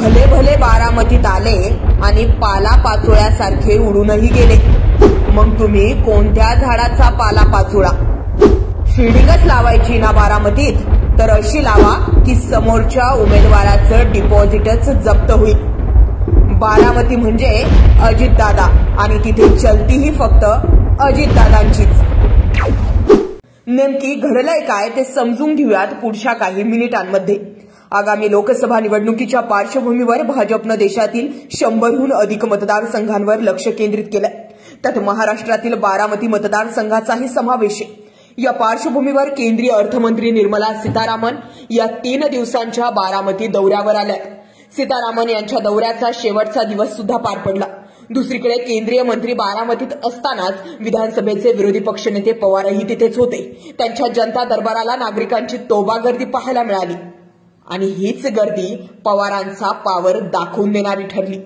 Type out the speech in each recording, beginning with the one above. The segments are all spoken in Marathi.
भले भले बारामतीत आले आणि पाला पाचोळ्यासारखे उडूनही गेले। मग तुम्ही कोणत्या झाडाचा पाला पाचोळा? फिल्डिंगच लावायची ना बारामतीत, तर अशी लावा की समोरच्या उमेदवाराचं डिपॉझिटच जप्त होईल। बारामती म्हणजे अजितदादा आणि तिथे चलतीही फक्त अजितदादांचीच। नेमकी घडलंय काय ते समजून घेऊयात पुढच्या काही मिनिटांमध्ये। आगामी लोकसभा निवडणुकीच्या पार्श्वभूमीवर भाजपनं देशातील 100हून अधिक मतदारसंघांवर लक्ष केंद्रित केलंय। त्यात महाराष्ट्रातील बारामती मतदारसंघाचाही समावेश आहे। या पार्श्वभूमीवर केंद्रीय अर्थमंत्री निर्मला सीतारामन या 3 दिवसांच्या बारामती दौऱ्यावर आल्या। सीतारामन यांच्या दौऱ्याचा शेवटचा दिवस सुद्धा पार पडला। दुसरीकडे केंद्रीय मंत्री बारामतीत असतानाच विधानसभेचे विरोधी पक्षनेते पवारही तिथेच होते। त्यांच्या जनता दरबाराला नागरिकांची तोबा गर्दी पाहायला मिळाली आणि हीच गर्दी पवारांचा पावर दाखवून देणारी ठरली।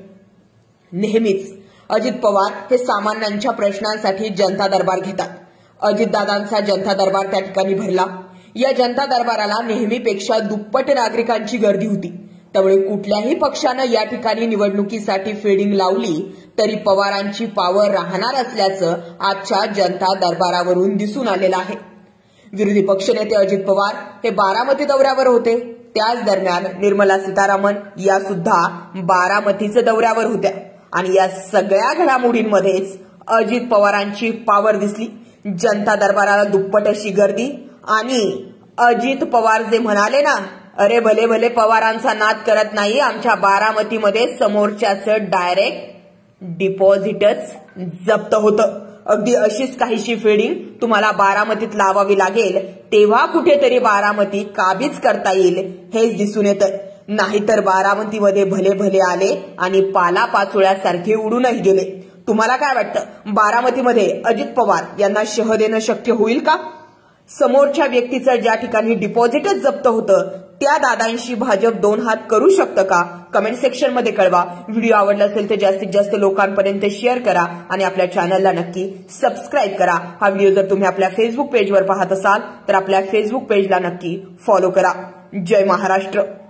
नेहमीच अजित पवार हे सामान्यांच्या प्रश्नांसाठी जनता दरबार घेतात। अजितदादांचा जनता दरबार त्या ठिकाणी भरला। या जनता दरबाराला नेहमीपेक्षा दुप्पट नागरिकांची गर्दी होती। त्यामुळे कुठल्याही पक्षानं या ठिकाणी निवडणुकीसाठी फिल्डिंग लावली तरी पवारांची पावर राहणार असल्याचं आजच्या जनता दरबारावरून दिसून आलेलं आहे। विरोधी पक्षनेते अजित पवार हे बारामती दौऱ्यावर होते। त्याच दरम्यान निर्मला सीतारामन या सुद्धा बारामतीच्या दौऱ्यावर होत्या आणि या सगळ्या घडामोडींमध्येच अजित पवारांची पावर दिसली। जनता दरबाराला दुप्पट अशी गर्दी आणि अजित पवार जे म्हणाले ना, अरे भले भले पवारांचा नाद करत नाही, आमच्या बारामतीमध्ये समोरच्याचं डायरेक्ट डिपॉझिटच जप्त होतं। अगदी अशीच काहीशी फिल्डिंग तुम्हाला बारामतीत लावावी लागेल, तेव्हा कुठेतरी बारामती काबीज करता येईल हेच दिसून येतं। नाहीतर बारामतीमध्ये भले भले आले आणि पाला पाचोळ्यासारखे उडूनही गेले। तुम्हाला काय वाटतं, बारामतीमध्ये अजित पवार यांना शह देणं शक्य होईल का? समोरच्या व्यक्तीचं ज्या ठिकाणी डिपॉझिटच जप्त होतं त्या दादांशी भाजप 2 हात करू शकतं का? कमेंट सेक्शन मध्ये कळवा। व्हिडिओ आवडला असेल तर जास्तीत जास्त लोकांपर्यंत शेअर करा आणि आपल्या चॅनलला नक्की सबस्क्राईब करा। हा व्हिडिओ जर तुम्ही आपल्या फेसबुक पेजवर पाहत असाल तर आपल्या फेसबुक पेजला नक्की फॉलो करा। जय महाराष्ट्र।